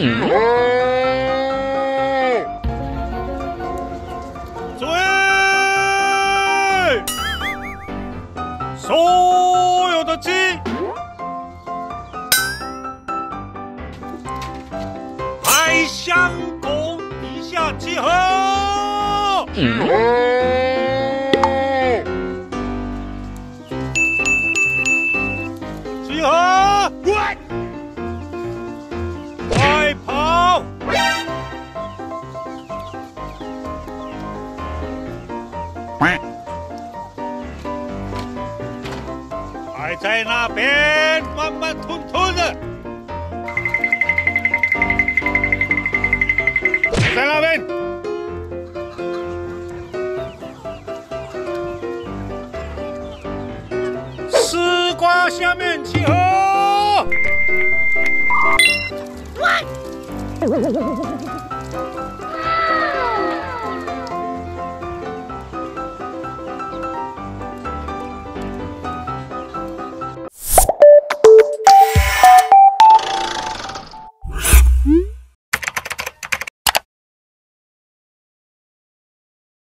注意！所有的鸡，排相公地下集合！集合！快跑！还在那边慢慢吞吞的，在那边。丝瓜下面集合。